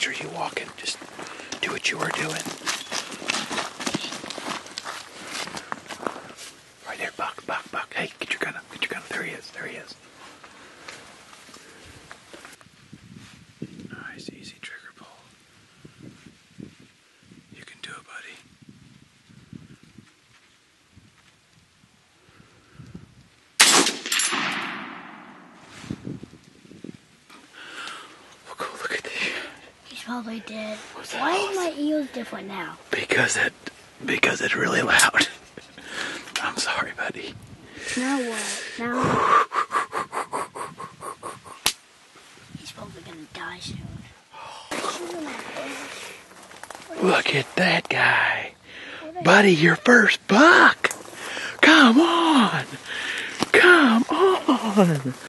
faster as you walking. Just do what you were doing. Right there, Buck. Hey, get your gun up. There he is. Nice, easy trigger pull. You can do it, buddy. Look at this. He's probably dead. Why are my ears different now? Because it's really loud. I'm sorry, buddy. Now what? Now he's probably gonna die soon. Look at that guy. Buddy, your first buck. Come on.